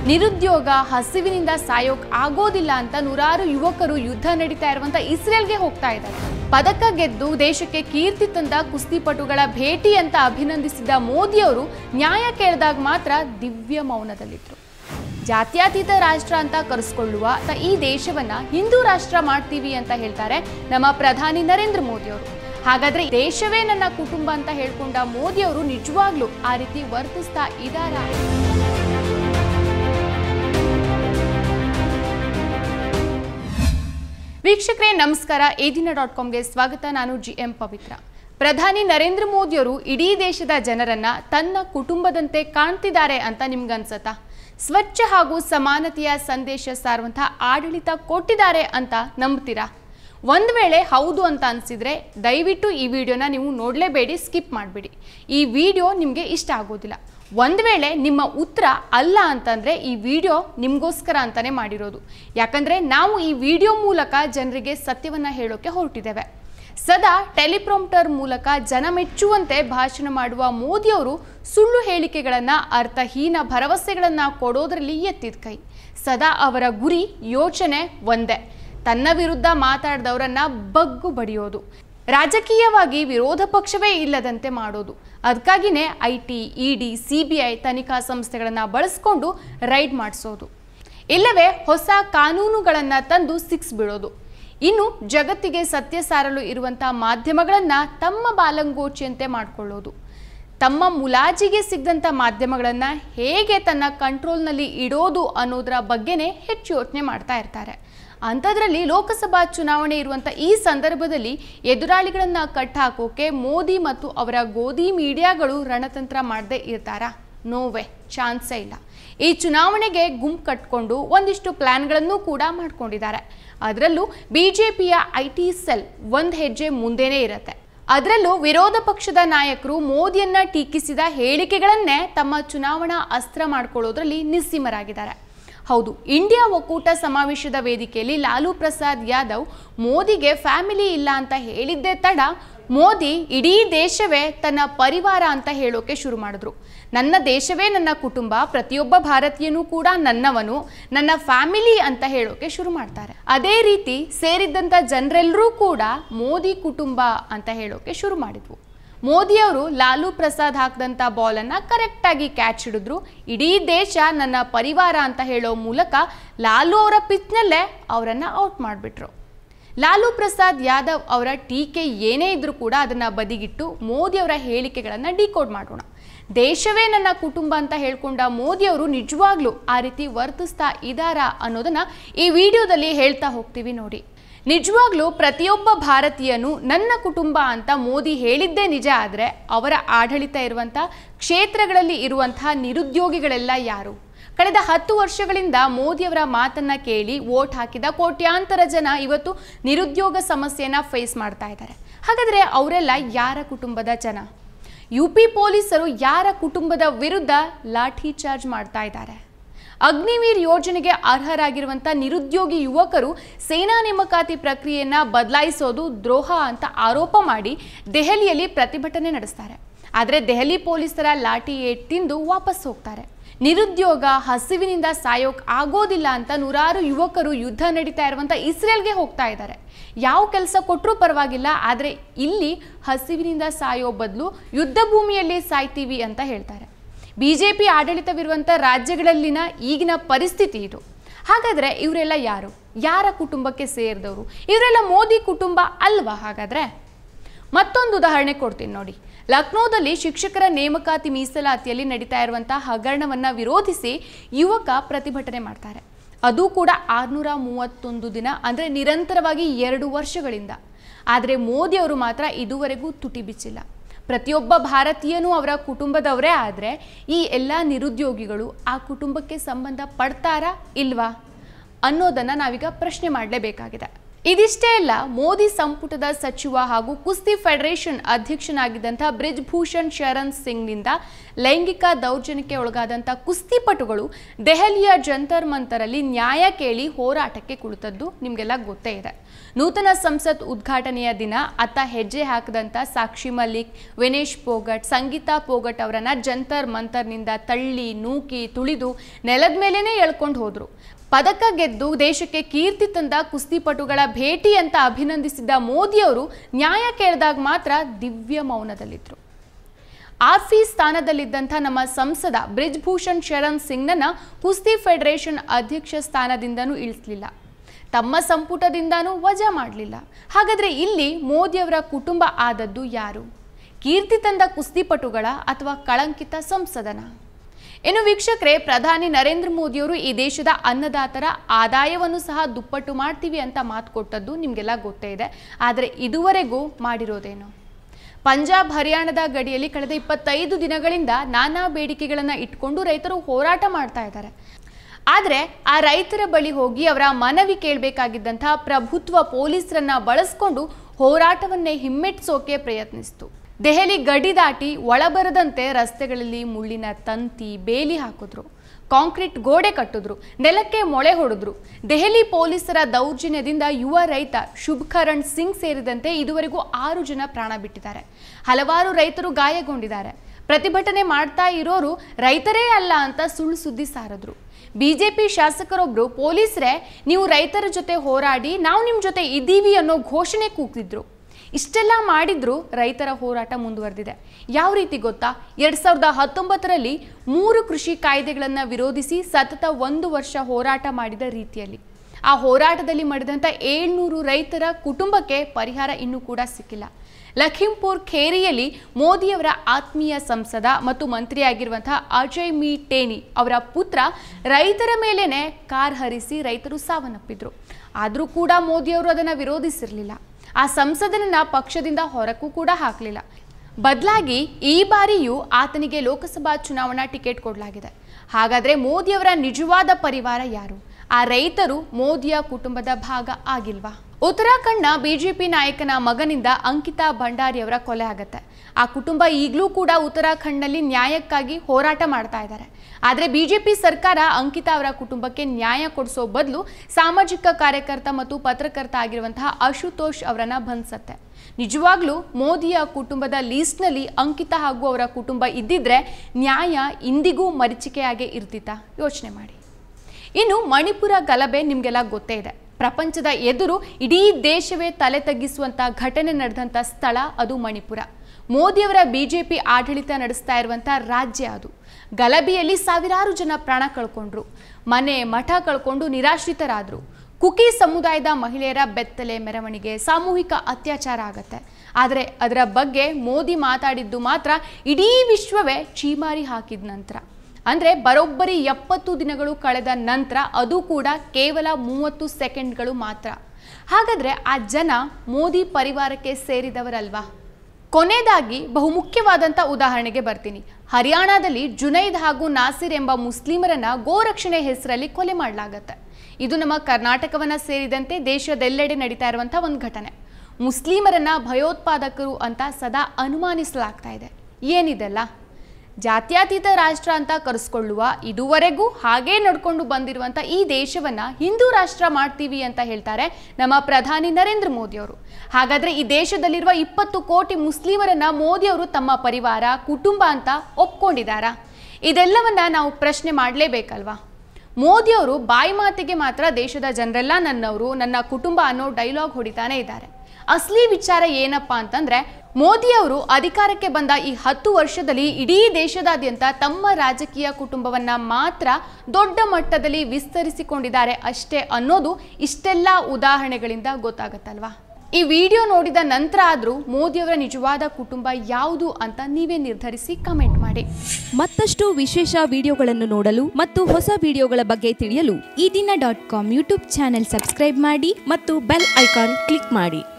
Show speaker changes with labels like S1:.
S1: ನಿರುದ್ಯೋಗ ಹಸಿವಿನಿಂದ ಸಾಯೋಕ್ ಆಗೋದಿಲ್ಲ ಅಂತ ನೂರಾರು ಯುವಕರು ಯುದ್ಧ ನಡೀತಾ ಇರುವಂತ ಇಸ್ರೇಲ್ಗೆ ಹೋಗ್ತಾ ಇದ್ದಾರೆ. ಪದಕ ಗೆದ್ದು ದೇಶಕ್ಕೆ ಕೀರ್ತಿ ತಂದ ಕುಸ್ತಿಪಟುಗಳ ಭೇಟಿ ಅಂತ ಅಭಿನಂದಿಸಿದ ಮೋದಿ ಅವರು ನ್ಯಾಯ ಕೇಳಿದಾಗ ಮಾತ್ರ ದಿವ್ಯ ಮೌನದಲ್ಲಿದ್ರು. ಜಾತ್ಯತೀತ ರಾಷ್ಟ್ರ ಅಂತ ಕರೆಸಿಕೊಳ್ಳುವ ಈ ದೇಶವನ್ನ ಹಿಂದೂ ರಾಷ್ಟ್ರ ಮಾಡ್ತೀವಿ ಅಂತ ಹೇಳ್ತಾರೆ ನಮ್ಮ ಪ್ರಧಾನಿ ನರೇಂದ್ರ ಮೋದಿ ಅವರು. ಹಾಗಾದ್ರೆ ದೇಶವೇ ನನ್ನ ಕುಟುಂಬ ಅಂತ ಹೇಳ್ಕೊಂಡ ಮೋದಿ ಅವರು ನಿಜವಾಗ್ಲೂ ಆ ರೀತಿ ವರ್ತಿಸ್ತಾ ಇದ್ದಾರಾ? ವೀಕ್ಷಕರೇ ನಮಸ್ಕಾರ, ಎದಿನ.comಗೆ ಸ್ವಾಗತ. ನಾನು GM ಪವಿತ್ರ. ಪ್ರಧಾನಿ ನರೇಂದ್ರ ಮೋದಿ ಅವರು ಇಡೀ ದೇಶದ ಜನರನ್ನ ತನ್ನ ಕುಟುಂಬದಂತೆ ಕಾಣ್ತಿದ್ದಾರೆ ಅಂತ ನಿಮ್ಗನ್ಸತ್ತಾ? ಸ್ವಚ್ಛ ಹಾಗೂ ಸಮಾನತೆಯ ಸಂದೇಶ ಸಾರುವಂತಹ ಆಡಳಿತ ಕೊಟ್ಟಿದ್ದಾರೆ ಅಂತ ನಂಬ್ತೀರಾ? ಒಂದು ವೇಳೆ ಹೌದು ಅಂತ ಅನಿಸಿದ್ರೆ ದಯವಿಟ್ಟು ಈ ವಿಡಿಯೋನ ನೀವು ನೋಡಲೇಬೇಡಿ, ಸ್ಕಿಪ್ ಮಾಡಿಬಿಡಿ. ಈ ವಿಡಿಯೋ ನಿಮಗೆ ಇಷ್ಟ ಆಗೋದಿಲ್ಲ. ಒಂದು ವೇಳೆ ನಿಮ್ಮ ಉತ್ತರ ಅಲ್ಲ ಅಂತಂದರೆ ಈ ವಿಡಿಯೋ ನಿಮಗೋಸ್ಕರ ಅಂತಲೇ ಮಾಡಿರೋದು. ಯಾಕಂದರೆ ನಾವು ಈ ವಿಡಿಯೋ ಮೂಲಕ ಜನರಿಗೆ ಸತ್ಯವನ್ನು ಹೇಳೋಕ್ಕೆ ಹೊರಟಿದ್ದೇವೆ. ಸದಾ ಟೆಲಿಪ್ರಾಂಪ್ಟರ್ ಮೂಲಕ ಜನ ಮೆಚ್ಚುವಂತೆ ಭಾಷಣ ಮಾಡುವ ಮೋದಿಯವರು ಸುಳ್ಳು ಹೇಳಿಕೆಗಳನ್ನು, ಅರ್ಥಹೀನ ಭರವಸೆಗಳನ್ನು ಕೊಡೋದರಲ್ಲಿ ಎತ್ತಿದ ಕೈ. ಸದಾ ಅವರ ಗುರಿ ಯೋಚನೆ ಒಂದೇ, ತನ್ನ ವಿರುದ್ಧ ಮಾತಾಡಿದವರನ್ನ ಬಗ್ಗು ಬಡಿಯೋದು, ರಾಜಕೀಯವಾಗಿ ವಿರೋಧ ಪಕ್ಷವೇ ಇಲ್ಲದಂತೆ ಮಾಡೋದು. ಅದಕ್ಕಾಗಿಯೇ IT, ED, CBI ತನಿಖಾ ಸಂಸ್ಥೆಗಳನ್ನು ಬಳಸ್ಕೊಂಡು ರೈಡ್ ಮಾಡಿಸೋದು, ಇಲ್ಲವೇ ಹೊಸ ಕಾನೂನುಗಳನ್ನು ತಂದು ಬಿಡೋದು. ಇನ್ನು ಜಗತ್ತಿಗೆ ಸತ್ಯ ಸಾರಲು ಇರುವಂಥ ಮಾಧ್ಯಮಗಳನ್ನು ತಮ್ಮ ಬಾಲಂಗೋಚಿಯಂತೆ ಮಾಡಿಕೊಳ್ಳೋದು. ತಮ್ಮ ಮುಲಾಜಿಗೆ ಸಿಗದಂಥ ಮಾಧ್ಯಮಗಳನ್ನು ಹೇಗೆ ತನ್ನ ಕಂಟ್ರೋಲ್ನಲ್ಲಿ ಇಡೋದು ಅನ್ನೋದರ ಬಗ್ಗೆನೇ ಹೆಚ್ಚು ಯೋಚನೆ ಮಾಡ್ತಾ ಇರ್ತಾರೆ. ಅಂಥದ್ರಲ್ಲಿ ಲೋಕಸಭಾ ಚುನಾವಣೆ ಇರುವಂಥ ಈ ಸಂದರ್ಭದಲ್ಲಿ ಎದುರಾಳಿಗಳನ್ನು ಕಟ್ಟಾಕೋಕೆ ಮೋದಿ ಮತ್ತು ಅವರ ಗೋಧಿ ಮೀಡಿಯಾಗಳು ರಣತಂತ್ರ ಮಾಡದೇ ಇರ್ತಾರಾ? ನೋವೇ, ಚಾನ್ಸೇ ಇಲ್ಲ. ಈ ಚುನಾವಣೆಗೆ ಗುಂಪು ಕಟ್ಕೊಂಡು ಒಂದಿಷ್ಟು ಪ್ಲ್ಯಾನ್ಗಳನ್ನು ಕೂಡ ಮಾಡ್ಕೊಂಡಿದ್ದಾರೆ. ಅದರಲ್ಲೂ BJPಯ IT ಸೆಲ್ ಒಂದು ಹೆಜ್ಜೆ ಮುಂದೆನೇ ಇರುತ್ತೆ. ಅದರಲ್ಲೂ ವಿರೋಧ ಪಕ್ಷದ ನಾಯಕರು ಮೋದಿಯನ್ನ ಟೀಕಿಸಿದ ಹೇಳಿಕೆಗಳನ್ನೇ ತಮ್ಮ ಚುನಾವಣಾ ಅಸ್ತ್ರ ಮಾಡ್ಕೊಳ್ಳೋದ್ರಲ್ಲಿ ನಿಸ್ಸೀಮರಾಗಿದ್ದಾರೆ. ಹೌದು, ಇಂಡಿಯಾ ಒಕ್ಕೂಟ ಸಮಾವೇಶದ ವೇದಿಕೆಯಲ್ಲಿ ಲಾಲೂ ಪ್ರಸಾದ್ ಯಾದವ್ ಮೋದಿಗೆ ಫ್ಯಾಮಿಲಿ ಇಲ್ಲ ಅಂತ ಹೇಳಿದ್ದೇ ತಡ ಮೋದಿ ಇಡೀ ದೇಶವೇ ತನ್ನ ಪರಿವಾರ ಅಂತ ಹೇಳೋಕೆ ಶುರು ಮಾಡಿದ್ರು. ನನ್ನ ದೇಶವೇ ನನ್ನ ಕುಟುಂಬ, ಪ್ರತಿಯೊಬ್ಬ ಭಾರತೀಯನೂ ಕೂಡ ನನ್ನವನು, ನನ್ನ ಫ್ಯಾಮಿಲಿ ಅಂತ ಹೇಳೋಕೆ ಶುರು ಮಾಡ್ತಾರೆ. ಅದೇ ರೀತಿ ಸೇರಿದ್ದಂಥ ಜನರೆಲ್ಲರೂ ಕೂಡ ಮೋದಿ ಕುಟುಂಬ ಅಂತ ಹೇಳೋಕೆ ಶುರು ಮಾಡಿದ್ವು. ಮೋದಿಯವರು ಲಾಲೂ ಪ್ರಸಾದ್ ಹಾಕಿದಂಥ ಬಾಲನ್ನು ಕರೆಕ್ಟಾಗಿ ಕ್ಯಾಚ್ ಹಿಡಿದ್ರು. ಇಡೀ ದೇಶ ನನ್ನ ಪರಿವಾರ ಅಂತ ಹೇಳೋ ಮೂಲಕ ಲಾಲೂ ಅವರ ಪಿಚ್ನಲ್ಲೇ ಅವರನ್ನು ಔಟ್ ಮಾಡಿಬಿಟ್ರು. ಲಾಲೂ ಪ್ರಸಾದ್ ಯಾದವ್ ಅವರ ಟೀಕೆ ಏನೇ ಇದ್ರೂ ಕೂಡ ಅದನ್ನು ಬದಿಗಿಟ್ಟು ಮೋದಿಯವರ ಹೇಳಿಕೆಗಳನ್ನು ಡಿಕೋಡ್ ಮಾಡೋಣ. ದೇಶವೇ ನನ್ನ ಕುಟುಂಬ ಅಂತ ಹೇಳ್ಕೊಂಡ ಮೋದಿಯವರು ನಿಜವಾಗ್ಲೂ ಆ ರೀತಿ ವರ್ತಿಸ್ತಾ ಇದ್ದಾರಾ ಅನ್ನೋದನ್ನು ಈ ವಿಡಿಯೋದಲ್ಲಿ ಹೇಳ್ತಾ ಹೋಗ್ತೀವಿ ನೋಡಿ. ನಿಜವಾಗ್ಲೂ ಪ್ರತಿಯೊಬ್ಬ ಭಾರತೀಯನು ನನ್ನ ಕುಟುಂಬ ಅಂತ ಮೋದಿ ಹೇಳಿದ್ದೇ ನಿಜ ಆದರೆ ಅವರ ಆಡಳಿತ ಇರುವಂಥ ಕ್ಷೇತ್ರಗಳಲ್ಲಿ ಇರುವಂತಹ ನಿರುದ್ಯೋಗಿಗಳೆಲ್ಲ ಯಾರು? ಕಳೆದ 10 ವರ್ಷಗಳಿಂದ ಮೋದಿಯವರ ಮಾತನ್ನ ಕೇಳಿ ವೋಟ್ ಹಾಕಿದ ಕೋಟ್ಯಾಂತರ ಜನ ಇವತ್ತು ನಿರುದ್ಯೋಗ ಸಮಸ್ಯೆನ ಫೇಸ್ ಮಾಡ್ತಾ ಇದ್ದಾರೆ. ಹಾಗಾದರೆ ಅವರೆಲ್ಲ ಯಾರ ಕುಟುಂಬದ ಜನ? UP ಪೊಲೀಸರು ಯಾರ ಕುಟುಂಬದ ವಿರುದ್ಧ ಲಾಠಿ ಚಾರ್ಜ್ ಮಾಡ್ತಾ ಇದ್ದಾರೆ? ಅಗ್ನಿವೀರ್ ಯೋಜನೆಗೆ ಅರ್ಹರಾಗಿರುವಂಥ ನಿರುದ್ಯೋಗಿ ಯುವಕರು ಸೇನಾ ನೇಮಕಾತಿ ಪ್ರಕ್ರಿಯೆಯನ್ನು ಬದಲಾಯಿಸೋದು ದ್ರೋಹ ಅಂತ ಆರೋಪ ಮಾಡಿ ದೆಹಲಿಯಲ್ಲಿ ಪ್ರತಿಭಟನೆ ನಡೆಸ್ತಾರೆ. ಆದರೆ ದೆಹಲಿ ಪೊಲೀಸರ ಲಾಠಿ ಏಟ್ ತಿಂದು ವಾಪಸ್ ಹೋಗ್ತಾರೆ. ನಿರುದ್ಯೋಗ ಹಸಿವಿನಿಂದ ಸಾಯೋಕ್ ಆಗೋದಿಲ್ಲ ಅಂತ ನೂರಾರು ಯುವಕರು ಯುದ್ಧ ನಡೀತಾ ಇರುವಂಥ ಇಸ್ರೇಲ್ಗೆ ಹೋಗ್ತಾ ಇದ್ದಾರೆ. ಯಾವ ಕೆಲಸ ಕೊಟ್ಟರೂ ಪರವಾಗಿಲ್ಲ, ಆದರೆ ಇಲ್ಲಿ ಹಸಿವಿನಿಂದ ಸಾಯೋ ಬದಲು ಯುದ್ಧ ಭೂಮಿಯಲ್ಲಿ ಸಾಯ್ತೀವಿ ಅಂತ ಹೇಳ್ತಾರೆ. BJP ಆಡಳಿತವಿರುವಂಥ ರಾಜ್ಯಗಳಲ್ಲಿನ ಈಗಿನ ಪರಿಸ್ಥಿತಿ ಇದು. ಹಾಗಾದರೆ ಇವರೆಲ್ಲ ಯಾರು? ಯಾರ ಕುಟುಂಬಕ್ಕೆ ಸೇರಿದವರು? ಇವರೆಲ್ಲ ಮೋದಿ ಕುಟುಂಬ ಅಲ್ವಾ? ಹಾಗಾದರೆ ಮತ್ತೊಂದು ಉದಾಹರಣೆ ಕೊಡ್ತೀನಿ ನೋಡಿ. ಲಕ್ನೋದಲ್ಲಿ ಶಿಕ್ಷಕರ ನೇಮಕಾತಿ ಮೀಸಲಾತಿಯಲ್ಲಿ ನಡೀತಾ ಇರುವಂಥ ಹಗರಣವನ್ನು ವಿರೋಧಿಸಿ ಯುವಕ ಪ್ರತಿಭಟನೆ ಮಾಡ್ತಾರೆ. ಅದು ಕೂಡ 631 ದಿನ, ಅಂದರೆ ನಿರಂತರವಾಗಿ 2 ವರ್ಷಗಳಿಂದ. ಆದರೆ ಮೋದಿಯವರು ಮಾತ್ರ ಇದುವರೆಗೂ ತುಟಿ ಬಿಚ್ಚಿಲ್ಲ. ಪ್ರತಿಯೊಬ್ಬ ಭಾರತೀಯನೂ ಅವರ ಕುಟುಂಬದವರೇ ಆದರೆ ಈ ಎಲ್ಲ ನಿರುದ್ಯೋಗಿಗಳು ಆ ಕುಟುಂಬಕ್ಕೆ ಸಂಬಂಧ ಪಡ್ತಾರಾ ಇಲ್ವಾ ಅನ್ನೋದನ್ನು ನಾವೀಗ ಪ್ರಶ್ನೆ ಮಾಡಲೇಬೇಕಾಗಿದೆ. ಇದಿಷ್ಟೇ ಅಲ್ಲ, ಮೋದಿ ಸಂಪುಟದ ಸಚಿವ ಹಾಗೂ ಕುಸ್ತಿ ಫೆಡರೇಷನ್ ಅಧ್ಯಕ್ಷನಾಗಿದ್ದಂಥ ಬ್ರಿಜ್ಭೂಷಣ್ ಶರಣ್ ಸಿಂಗ್ನಿಂದ ಲೈಂಗಿಕ ದೌರ್ಜನ್ಯಕ್ಕೆ ಒಳಗಾದಂಥ ಕುಸ್ತಿಪಟುಗಳು ದೆಹಲಿಯ ಜಂತರ್ ಮಂತರಲ್ಲಿ ನ್ಯಾಯ ಕೇಳಿ ಹೋರಾಟಕ್ಕೆ ಕುಳಿತದ್ದು ನಿಮಗೆಲ್ಲ ಗೊತ್ತೇ ಇದೆ. ನೂತನ ಸಂಸತ್ ಉದ್ಘಾಟನೆಯ ದಿನ ಅತ್ತ ಹೆಜ್ಜೆ ಹಾಕದಂಥ ಸಾಕ್ಷಿ ಮಲ್ಲಿಕ್, ವಿನೇಶ್ ಪೋಗಟ್, ಸಂಗೀತಾ ಪೋಗಟ್ ಅವರನ್ನ ಜಂತರ್ ಮಂತರ್ನಿಂದ ತಳ್ಳಿ ನೂಕಿ ತುಳಿದು ನೆಲದ ಮೇಲೇನೆ ಎಳ್ಕೊಂಡು ಹೋದ್ರು. ಪದಕ ಗೆದ್ದು ದೇಶಕ್ಕೆ ಕೀರ್ತಿ ತಂದ ಕುಸ್ತಿಪಟುಗಳ ಭೇಟಿ ಅಂತ ಅಭಿನಂದಿಸಿದ್ದ ಮೋದಿಯವರು ನ್ಯಾಯ ಕೇಳಿದಾಗ ಮಾತ್ರ ದಿವ್ಯ ಮೌನದಲ್ಲಿದ್ದರು. ಆರ್ಫಿ ಸ್ಥಾನದಲ್ಲಿದ್ದಂಥ ನಮ್ಮ ಸಂಸದ ಬ್ರಿಜ್ಭೂಷಣ್ ಶರಣ್ ಸಿಂಗ್ನನ್ನ ಕುಸ್ತಿ ಫೆಡರೇಷನ್ ಅಧ್ಯಕ್ಷ ಸ್ಥಾನದಿಂದನೂ ಇಳಿಸಲಿಲ್ಲ, ತಮ್ಮ ಸಂಪುಟದಿಂದನೂ ವಜಾ ಮಾಡಲಿಲ್ಲ. ಹಾಗಾದರೆ ಇಲ್ಲಿ ಮೋದಿಯವರ ಕುಟುಂಬ ಆದದ್ದು ಯಾರು? ಕೀರ್ತಿ ತಂದ ಕುಸ್ತಿಪಟುಗಳ ಅಥವಾ ಕಳಂಕಿತ ಸಂಸದನ? ಇನ್ನು ವೀಕ್ಷಕರೇ, ಪ್ರಧಾನಿ ನರೇಂದ್ರ ಮೋದಿಯವರು ಈ ದೇಶದ ಅನ್ನದಾತರ ಆದಾಯವನ್ನು ಸಹ ದುಪ್ಪಟ್ಟು ಮಾಡ್ತೀವಿ ಅಂತ ಮಾತು ಕೊಟ್ಟದ್ದು ನಿಮಗೆಲ್ಲ ಗೊತ್ತೇ ಇದೆ. ಆದರೆ ಇದುವರೆಗೂ ಮಾಡಿರೋದೇನು? ಪಂಜಾಬ್ ಹರಿಯಾಣದ ಗಡಿಯಲ್ಲಿ ಕಳೆದ 25 ದಿನಗಳಿಂದ ನಾನಾ ಬೇಡಿಕೆಗಳನ್ನು ಇಟ್ಕೊಂಡು ರೈತರು ಹೋರಾಟ ಮಾಡ್ತಾ ಇದ್ದಾರೆ. ಆದರೆ ಆ ರೈತರ ಬಳಿ ಹೋಗಿ ಅವರ ಮನವಿ ಕೇಳಬೇಕಾಗಿದ್ದಂಥ ಪ್ರಭುತ್ವ ಪೊಲೀಸರನ್ನ ಬಳಸ್ಕೊಂಡು ಹೋರಾಟವನ್ನೇ ಹಿಮ್ಮೆಟ್ಟಿಸೋಕೆ ಪ್ರಯತ್ನಿಸಿತು. ದೆಹಲಿ ಗಡಿ ದಾಟಿ ಒಳಬರದಂತೆ ರಸ್ತೆಗಳಲ್ಲಿ ಮುಳ್ಳಿನ ತಂತಿ ಬೇಲಿ ಹಾಕಿದ್ರು, ಕಾಂಕ್ರೀಟ್ ಗೋಡೆ ಕಟ್ಟಿದ್ರು, ನೆಲಕ್ಕೆ ಮೊಳೆ ಹೊಡೆದ್ರು. ದೆಹಲಿ ಪೊಲೀಸರ ದೌರ್ಜನ್ಯದಿಂದ ಯುವ ರೈತ ಶುಭಕರಣ್ ಸಿಂಗ್ ಸೇರಿದಂತೆ ಇದುವರೆಗೂ 6 ಜನ ಪ್ರಾಣ ಬಿಟ್ಟಿದ್ದಾರೆ. ಹಲವಾರು ರೈತರು ಗಾಯಗೊಂಡಿದ್ದಾರೆ. ಪ್ರತಿಭಟನೆ ಮಾಡ್ತಾ ಇರೋರು ರೈತರೇ ಅಲ್ಲ ಅಂತ ಸುಳ್ಳು ಸುದ್ದಿ ಸಾರಿದ್ರು. ಬಿಜೆಪಿ ಶಾಸಕರೊಬ್ಬರು ಪೊಲೀಸರೇ ನೀವು ರೈತರ ಜೊತೆ ಹೋರಾಡಿ, ನಾವು ನಿಮ್ಮ ಜೊತೆ ಇದ್ದೀವಿ ಅನ್ನೋ ಘೋಷಣೆ ಕೂಗ್ತಿದ್ರು. ಇಷ್ಟೆಲ್ಲ ಮಾಡಿದ್ರೂ ರೈತರ ಹೋರಾಟ ಮುಂದುವರೆದಿದೆ. ಯಾವ ರೀತಿ ಗೊತ್ತಾ? 2019ರಲ್ಲಿ 3 ಕೃಷಿ ಕಾಯ್ದೆಗಳನ್ನು ವಿರೋಧಿಸಿ ಸತತ 1 ವರ್ಷ ಹೋರಾಟ ಮಾಡಿದ ರೀತಿಯಲ್ಲಿ. ಆ ಹೋರಾಟದಲ್ಲಿ ಮಾಡಿದಂಥ 700 ರೈತರ ಕುಟುಂಬಕ್ಕೆ ಪರಿಹಾರ ಇನ್ನೂ ಕೂಡ ಸಿಕ್ಕಿಲ್ಲ. ಲಖೀಂಪುರ್ ಖೇರಿಯಲ್ಲಿ ಮೋದಿಯವರ ಆತ್ಮೀಯ ಸಂಸದ ಮತ್ತು ಮಂತ್ರಿಯಾಗಿರುವಂತಹ ಅಜಯ್ ಮಿ ಟೇನಿ ಅವರ ಪುತ್ರ ರೈತರ ಮೇಲೇನೆ ಕಾರ್ ಹರಿಸಿ ರೈತರು ಸಾವನ್ನಪ್ಪಿದ್ರು. ಆದರೂ ಕೂಡ ಮೋದಿಯವರು ಅದನ್ನು ವಿರೋಧಿಸಿರಲಿಲ್ಲ. ಆ ಸಂಸದನನ್ನ ಪಕ್ಷದಿಂದ ಹೊರಕ್ಕೂ ಕೂಡ ಹಾಕಲಿಲ್ಲ. ಬದಲಾಗಿ ಈ ಬಾರಿಯೂ ಆತನಿಗೆ ಲೋಕಸಭಾ ಚುನಾವಣಾ ಟಿಕೆಟ್ ಕೊಡಲಾಗಿದೆ. ಹಾಗಾದರೆ ಮೋದಿಯವರ ನಿಜವಾದ ಪರಿವಾರ ಯಾರು? ಆ ರೈತರು ಮೋದಿಯ ಕುಟುಂಬದ ಭಾಗ ಆಗಿಲ್ವಾ? ಉತ್ತರಾಖಂಡ್ನ ಬಿಜೆಪಿ ನಾಯಕನ ಮಗನಿಂದ ಅಂಕಿತಾ ಭಂಡಾರಿ ಅವರ ಕೊಲೆ ಆಗುತ್ತೆ. ಆ ಕುಟುಂಬ ಈಗಲೂ ಕೂಡ ಉತ್ತರಾಖಂಡ್ನಲ್ಲಿ ನ್ಯಾಯಕ್ಕಾಗಿ ಹೋರಾಟ ಮಾಡ್ತಾ ಇದ್ದಾರೆ. ಆದರೆ ಬಿಜೆಪಿ ಸರ್ಕಾರ ಅಂಕಿತಾ ಅವರ ಕುಟುಂಬಕ್ಕೆ ನ್ಯಾಯ ಕೊಡಿಸೋ ಬದಲು ಸಾಮಾಜಿಕ ಕಾರ್ಯಕರ್ತ ಮತ್ತು ಪತ್ರಕರ್ತ ಆಗಿರುವಂತಹ ಅಶುತೋಷ್ ಅವರನ್ನ ಬಂಧಿಸುತ್ತೆ. ನಿಜವಾಗ್ಲೂ ಮೋದಿಯ ಕುಟುಂಬದ ಲೀಸ್ಟ್ನಲ್ಲಿ ಅಂಕಿತಾ ಹಾಗೂ ಅವರ ಕುಟುಂಬ ಇದ್ದಿದ್ರೆ ನ್ಯಾಯ ಇಂದಿಗೂ ಮರೀಚಿಕೆಯಾಗೇ ಇರ್ತಿತ್ತಾ? ಯೋಚನೆ ಮಾಡಿ. ಇನ್ನು ಮಣಿಪುರ ಗಲಭೆ ನಿಮಗೆಲ್ಲ ಗೊತ್ತೇ ಇದೆ. ಪ್ರಪಂಚದ ಎದುರು ಇಡೀ ದೇಶವೇ ತಲೆ ತಗ್ಗಿಸುವಂಥ ಘಟನೆ ನಡೆದಂಥ ಸ್ಥಳ ಅದು ಮಣಿಪುರ. ಮೋದಿಯವರ ಬಿಜೆಪಿ ಆಡಳಿತ ನಡೆಸ್ತಾ ಇರುವಂಥ ರಾಜ್ಯ ಅದು. ಗಲಭೆಯಲ್ಲಿ ಸಾವಿರಾರು ಜನ ಪ್ರಾಣ ಕಳ್ಕೊಂಡ್ರು, ಮನೆ ಮಠ ಕಳ್ಕೊಂಡು ನಿರಾಶ್ರಿತರಾದರು. ಕುಕಿ ಸಮುದಾಯದ ಮಹಿಳೆಯರ ಬೆತ್ತಲೆ ಮೆರವಣಿಗೆ, ಸಾಮೂಹಿಕ ಅತ್ಯಾಚಾರ ಆಗತ್ತೆ. ಆದರೆ ಅದರ ಬಗ್ಗೆ ಮೋದಿ ಮಾತಾಡಿದ್ದು ಮಾತ್ರ ಇಡೀ ವಿಶ್ವವೇ ಚೀಮಾರಿ ಹಾಕಿದ ನಂತರ, ಅಂದರೆ ಬರೋಬ್ಬರಿ 70 ದಿನಗಳು ಕಳೆದ ನಂತರ, ಅದು ಕೂಡ ಕೇವಲ 30 ಸೆಕೆಂಡ್ಗಳು ಮಾತ್ರ. ಹಾಗಾದರೆ ಆ ಜನ ಮೋದಿ ಪರಿವಾರಕ್ಕೆ ಸೇರಿದವರಲ್ವಾ? ಕೊನೆಯದಾಗಿ ಬಹುಮುಖ್ಯವಾದಂಥ ಉದಾಹರಣೆಗೆ ಬರ್ತೀನಿ. ಹರಿಯಾಣದಲ್ಲಿ ಜುನೈದ್ ಹಾಗೂ ನಾಸಿರ್ ಎಂಬ ಮುಸ್ಲಿಮರನ್ನ ಗೋರಕ್ಷಣೆ ಹೆಸರಲ್ಲಿ ಕೊಲೆ ಮಾಡಲಾಗತ್ತೆ. ಇದು ನಮ್ಮ ಕರ್ನಾಟಕವನ್ನ ಸೇರಿದಂತೆ ದೇಶದೆಲ್ಲೆಡೆ ನಡೀತಾ ಇರುವಂಥ ಒಂದು ಘಟನೆ. ಮುಸ್ಲಿಮರನ್ನ ಭಯೋತ್ಪಾದಕರು ಅಂತ ಸದಾ ಅನುಮಾನಿಸಲಾಗ್ತಾ ಇದೆ. ಏನಿದೆಲ್ಲ? ಜಾತ್ಯತೀತ ರಾಷ್ಟ್ರ ಅಂತ ಕರೆಸ್ಕೊಳ್ಳುವ, ಇದುವರೆಗೂ ಹಾಗೇ ನಡ್ಕೊಂಡು ಬಂದಿರುವಂಥ ಈ ದೇಶವನ್ನ ಹಿಂದೂ ರಾಷ್ಟ್ರ ಮಾಡ್ತೀವಿ ಅಂತ ಹೇಳ್ತಾರೆ ನಮ್ಮ ಪ್ರಧಾನಿ ನರೇಂದ್ರ ಮೋದಿ ಅವರು. ಹಾಗಾದ್ರೆ ಈ ದೇಶದಲ್ಲಿರುವ 20 ಕೋಟಿ ಮುಸ್ಲಿಮರನ್ನ ಮೋದಿ ಅವರು ತಮ್ಮ ಪರಿವಾರ, ಕುಟುಂಬ ಅಂತ ಒಪ್ಕೊಂಡಿದ್ದಾರಾ? ಇದೆಲ್ಲವನ್ನ ನಾವು ಪ್ರಶ್ನೆ ಮಾಡಲೇಬೇಕಲ್ವಾ? ಮೋದಿ ಅವರು ಬಾಯಿ ಮಾತಿಗೆ ಮಾತ್ರ ದೇಶದ ಜನರೆಲ್ಲ ನನ್ನವರು, ನನ್ನ ಕುಟುಂಬ ಅನ್ನೋ ಡೈಲಾಗ್ ಹೊಡಿತಾನೆ ಇದ್ದಾರೆ. ಅಸಲಿ ವಿಚಾರ ಏನಪ್ಪಾ ಅಂತಂದ್ರೆ, ಮೋದಿ ಅವರು ಅಧಿಕಾರಕ್ಕೆ ಬಂದ ಈ 10 ವರ್ಷದಲ್ಲಿ ಇಡೀ ದೇಶದಾದ್ಯಂತ ತಮ್ಮ ರಾಜಕೀಯ ಕುಟುಂಬವನ್ನ ಮಾತ್ರ ದೊಡ್ಡ ಮಟ್ಟದಲ್ಲಿ ವಿಸ್ತರಿಸಿಕೊಂಡಿದ್ದಾರೆ ಅಷ್ಟೇ ಅನ್ನೋದು ಇಷ್ಟೆಲ್ಲ ಉದಾಹರಣೆಗಳಿಂದ ಗೊತ್ತಾಗತ್ತಲ್ವಾ? ಈ ವಿಡಿಯೋ ನೋಡಿದ ನಂತರ ಆದರೂ ಮೋದಿಯವರ ನಿಜವಾದ ಕುಟುಂಬ ಯಾವುದು ಅಂತ ನೀವೇ ನಿರ್ಧರಿಸಿ ಕಮೆಂಟ್ ಮಾಡಿ.
S2: ಮತ್ತಷ್ಟು ವಿಶೇಷ ವಿಡಿಯೋಗಳನ್ನು ನೋಡಲು ಮತ್ತು ಹೊಸ ವಿಡಿಯೋಗಳ ಬಗ್ಗೆ ತಿಳಿಯಲು
S3: ಈ ದಿನ .com ಯೂಟ್ಯೂಬ್ ಚಾನೆಲ್ ಸಬ್ಸ್ಕ್ರೈಬ್ ಮಾಡಿ
S2: ಮತ್ತು ಬೆಲ್ ಐಕಾನ್ ಕ್ಲಿಕ್ ಮಾಡಿ.